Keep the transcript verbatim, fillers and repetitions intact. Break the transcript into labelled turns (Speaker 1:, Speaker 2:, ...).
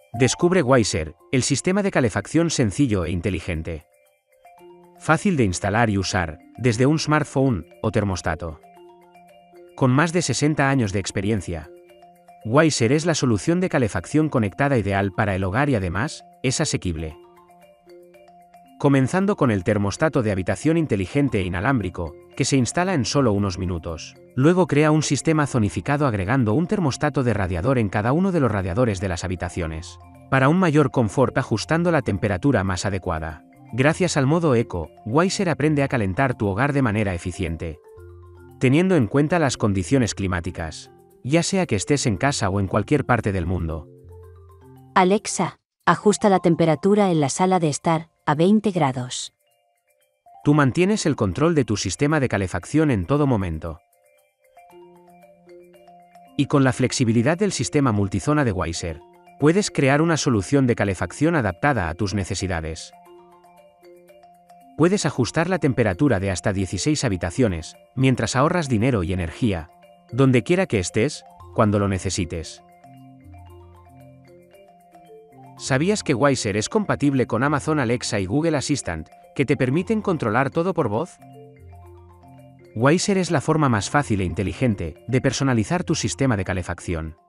Speaker 1: Descubre Wyzer, el sistema de calefacción sencillo e inteligente. Fácil de instalar y usar, desde un smartphone o termostato. Con más de sesenta años de experiencia, Wyzer es la solución de calefacción conectada ideal para el hogar y además, es asequible. Comenzando con el termostato de habitación inteligente e inalámbrico, que se instala en solo unos minutos. Luego crea un sistema zonificado agregando un termostato de radiador en cada uno de los radiadores de las habitaciones, para un mayor confort ajustando la temperatura más adecuada. Gracias al modo Eco, Wyzer aprende a calentar tu hogar de manera eficiente, teniendo en cuenta las condiciones climáticas, ya sea que estés en casa o en cualquier parte del mundo.
Speaker 2: Alexa, ajusta la temperatura en la sala de estar a veinte grados.
Speaker 1: Tú mantienes el control de tu sistema de calefacción en todo momento. Y con la flexibilidad del sistema multizona de Wyzer, puedes crear una solución de calefacción adaptada a tus necesidades. Puedes ajustar la temperatura de hasta dieciséis habitaciones, mientras ahorras dinero y energía, donde quiera que estés, cuando lo necesites. ¿Sabías que Wyzer es compatible con Amazon Alexa y Google Assistant, que te permiten controlar todo por voz? Wyzer es la forma más fácil e inteligente de personalizar tu sistema de calefacción.